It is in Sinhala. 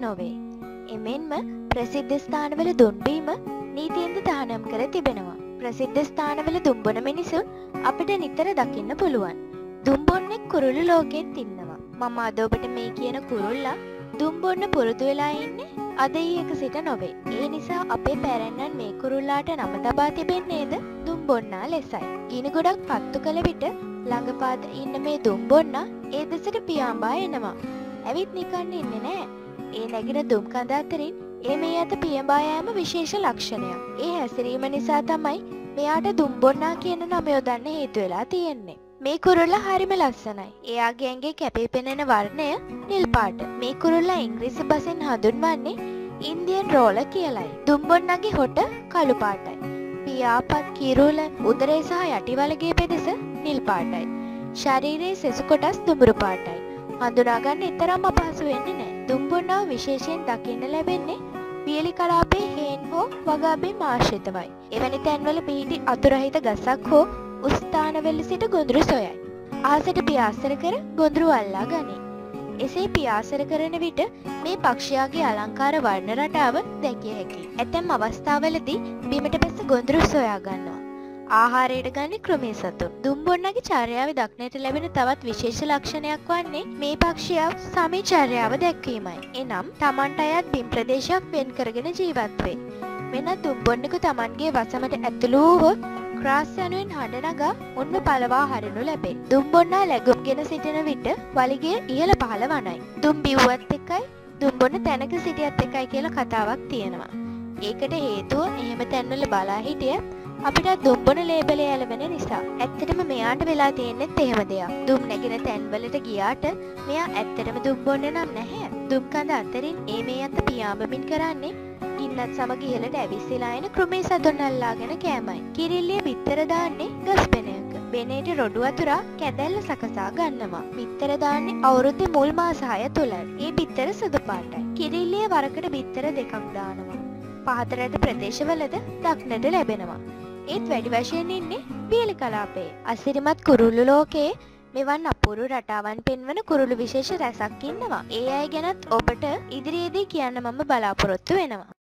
නොවේ. එමෙන්ම ප්‍රසිද්ධ ස්ථානවල දුන් බීම නීතියෙන්ද තහනම් කර තිබෙනවා. ප්‍රසිද්ධ ස්ථානවල දුම් බොන මිනිසුන් අපිට නිතර දකින්න පුළුවන්. දුම් බොන්නෙක් කුරුළු ලෝකෙත් ඉන්නවා. මම අද ඔබට මේ කියන කුරුල්ලා දුම් බොන්න පුරුදු වෙලා ඉන්නේ අද ඊයක සිට නොවේ. ඒ නිසා අපේ පැරැන්නන් මේ කුරුල්ලාට නම තබා තිබෙන්නේද දුම් බොන්නා ලෙසයි. ගිනි ගොඩක් පත්තු කළ විට ළඟපාත ඉන්න මේ දුම් බොන්නා ඒ දෙසට පියාඹා එනවා. ඇවිත් නිකන් ඉන්නේ නෑ. ඒ නැගින දුම් කඳ අතරින් ඒ මේ අත පියඹා යෑම විශේෂ ලක්ෂණයක්. ඒ හැසිරීම නිසා තමයි මෙයාට දුම් බොන්නා කියන නම යොදන්න හේතු වෙලා තියෙන්නේ. මේ කුරුල්ලා හරිම ලස්සනයි. එයාගේ ඇඟේ කැපී පෙනෙන වර්ණය නිල් පාට. මේ කුරුල්ලා ඉංග්‍රීසි බසින් හඳුන්වන්නේ ඉන්දියන් රෝල කියලයි. දුම් බොන්නාගේ හොට කළු පාටයි. පියාපත් කිරුළ උදරය සහ යටිවලගේ පෙදෙස නිල් පාටයි. ශරීරයේ සෙසු කොටස් දුඹුරු පාටයි. හඳුනාගන්න තරම් අපහසු වෙන්නේ නැහැ. දුම් බොන්නාව විශේෂයෙන් දකින්න ලැබෙන්නේ වියලි කලාපයේ හේන් හෝ වගාබේ ආශ්‍රිතවයි. එවැනි තැන්වල පිහිටි අතුරහිත ගසක් හෝ උස්ථානවල සිට ගොඳුරු සොයයි. ආසට පියාසර කර ගොඳුරු අල්ලා ගනී. එසේ පියාසර කරන විට මේ පක්ෂයාගේ අලංකාර වර්ණ රටාව දැකිය හැකියි. ඇතැම් අවස්ථාවලදී බිමට බැස ගොඳුරු සොයා ගන්නවා. ආහාරයට ගන්නේ ක්‍රමී සතුන්. දුම් බොන්නාගේ චර්යාවේ දක්නට ලැබෙන තවත් විශේෂ ලක්ෂණයක් වන්නේ මේ පක්ෂියා සමී චර්යාව දැක්වීමයි. එනම් තමන්ට අයත් බිම් ප්‍රදේශයක් වෙන් කරගෙන ජීවත් වේ. වෙනත් දුම් බොන්නෙකු තමන්ගේ වසමට ඇතුළු වූහොත් ක්‍රාස් යනුවෙන් හඬ නගා උන්ව පලවා හරිනු ලැබේ. දුම් බොන්නා ලැබුම්ගෙන සිටින විට වලිගය ඉහළ පහළ වනයි. දුම් බිව්වත් එකයි දුම් බොන්න තැනක සිටියත් එකයි කියලා කතාවක් තියෙනවා. ඒකට හේතුව එහෙම තැන්වල බලා හිටියත් අපිට දුම් බොන ලේබලය ඇලවෙන නිසා. ඇත්තටම මෙයාට වෙලා තියෙන්නෙත් එහෙම දෙයක්. දුම් නැගෙන තැන්වලට ගියාට මෙයා ඇත්තටම දුම් බොන්න නම් නැහැ. දුම් කඳ අතරින් ඒ මේ අත පියාඹමින් කරන්නේ ගින්නත් සමග ඉහළට ඇවිස්සලා එන ක්‍රමේ සතුන් අල්ලාගෙන කෑමයි. කිරිල්ලිය බිත්තර දාන්නේ ගස් බෙනයක. බෙනේට රොඩු අතුරා කැදැල්ල සකසා ගන්නවා. බිත්තර දාන්නේ අවුරුද්දේ මුල් මාස 6 තුලයි. ඒ බිත්තර සුදු පාටයි. කිරිල්ලිය වරකට බිත්තර දෙකක් දානවා. පහතරට ප්‍රදේශවලද දක්නට ලැබෙනවා. ඒත් වැඩි වශයෙන් ඉන්නේ වියලි කලාපයේ. අසිරිමත් කුරුළු ලෝකයේ මෙවන් අපූර්ව රටාවන් පෙන්වන කුරුළු විශේෂ රැසක් ඉන්නවා. ඒ අය ගැනත් ඔබට ඉදිරියේදී කියන්න මම බලාපොරොත්තු වෙනවා.